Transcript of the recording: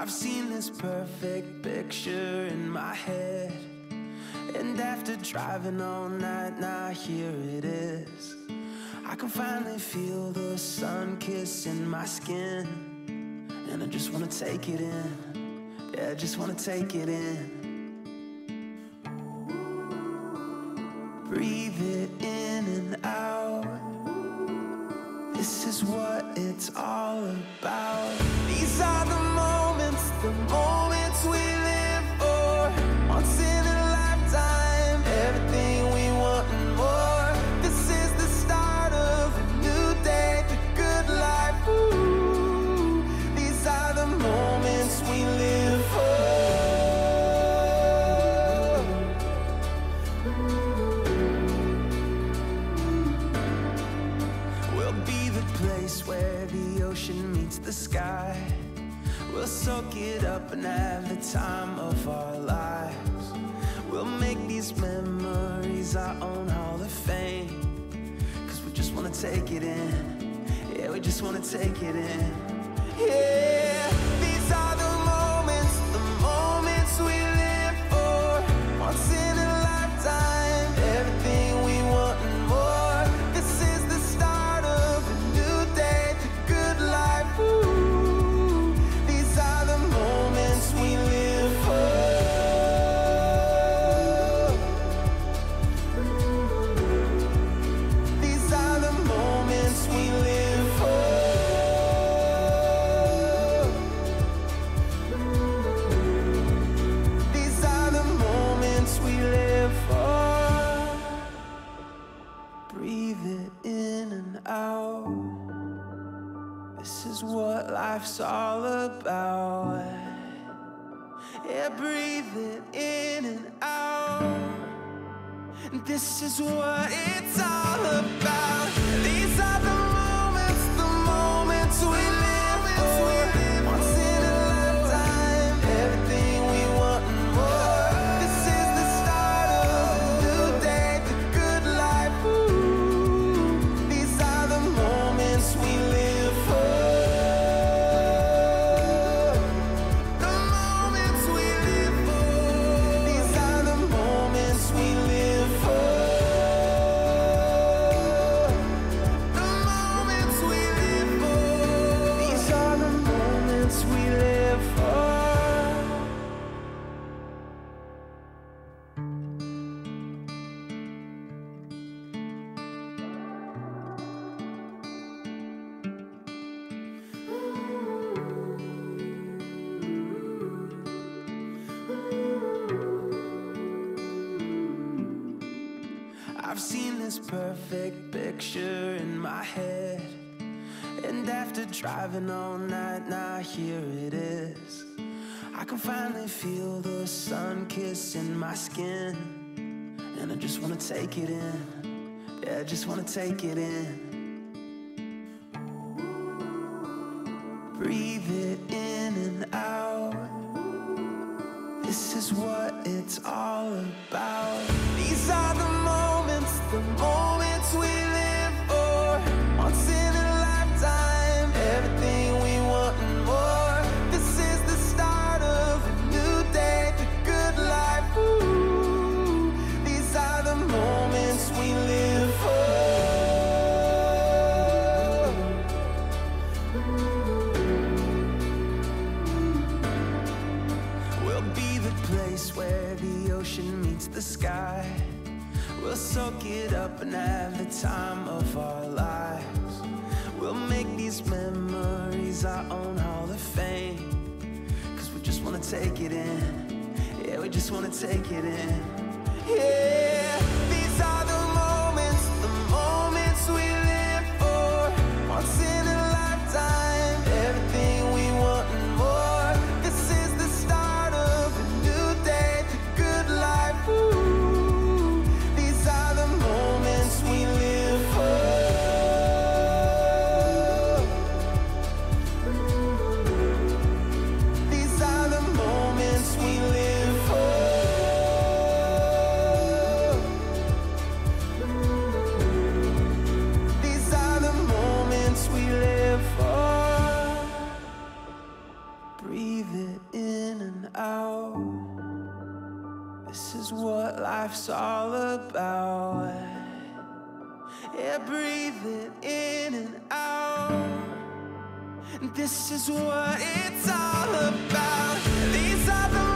I've seen this perfect picture in my head, and after driving all night, now here it is. I can finally feel the sun kissing my skin, and I just wanna take it in. Yeah, I just wanna take it in. Breathe it in and out. This is what it's all about. These are the moments we live for. Once in a lifetime, everything we want and more. This is the start of a new day, the good life. Ooh, these are the moments we live for. We'll be the place where the ocean meets the sky. We'll soak it up and have the time of our lives. We'll make these memories our own Hall of Fame, 'cause we just wanna take it in. Yeah, we just wanna take it in. Yeah, these are the moments we live for. Once in a lifetime, everything we want and more. This is the start of a new day, the good life. Ooh, these are the moments we live for. These are the moments we live for. These are the moments we live for. Breathe it in and out. This is what life's all about. Yeah, breathe it in and out. This is what it's all about. These are the moments we live for. Once in a lifetime, everything we want and more. This is the start of a new day, the good life. Ooh, these are the moments we live for. The moments we live for. These are the moments we live for. The moments we live for. These are the moments we live for. I've seen this perfect picture in my head, and after driving all night, now here it is. I can finally feel the sun kissing my skin, and I just wanna take it in. Yeah, I just wanna take it in. Breathe it in and out. This is what it's all about. These are the moments we live for. Once in a lifetime, everything we want and more. This is the start of a new day, the good life. Ooh, these are the moments we live for. We'll be the place where the ocean meets the sky. We'll soak it up and have the time of our lives. We'll make these memories our own Hall of Fame, 'cause we just wanna take it in. Yeah, we just wanna take it in. Yeah, these are the moments we live for. Once in a lifetime, everything we want and more. This is the start of a new day, the good life. Ooh, these are the moments we live for. These are the moments we live for. life's all about. Yeah, breathing in and out. This is what it's all about. These are the